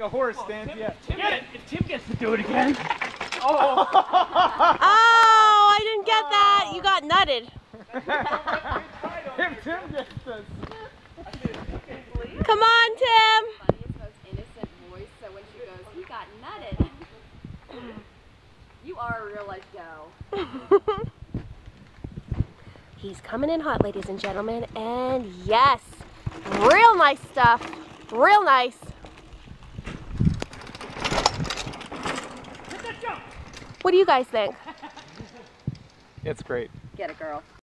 a horse stands, yeah. If Tim gets to do it again. Oh! Oh, I didn't get that. You got nutted. If Tim gets this. Come on, Tim. Funniest, most innocent voice, so when she goes, he got nutted. You are a real life doe. He's coming in hot, ladies and gentlemen, and yes, real nice stuff. Real nice. What do you guys think? It's great. Get it, girl.